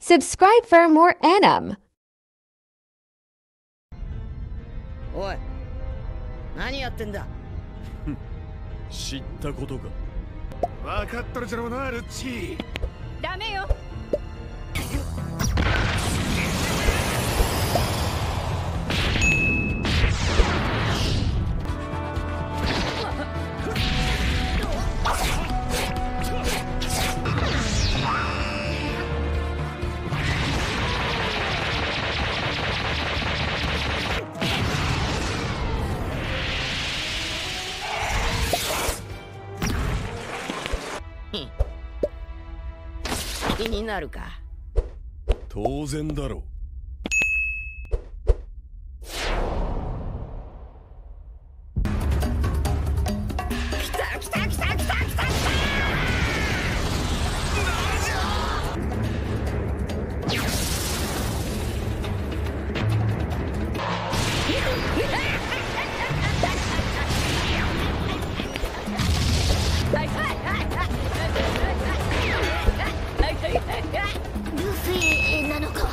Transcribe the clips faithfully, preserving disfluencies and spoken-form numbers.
Subscribe for more anime. おい、何やってんだ。 知ったことか。 分かっとるじゃろうな、ルッチ。 ダメよ。 気になるか。 当然だろう。 来た来た来た来た来た来た。 ルフィなのか。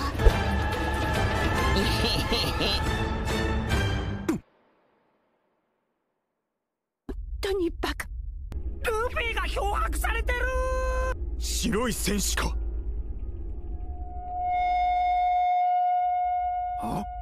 本当にバカ。 ルフィが漂白されてる。 白い戦士か。 あ？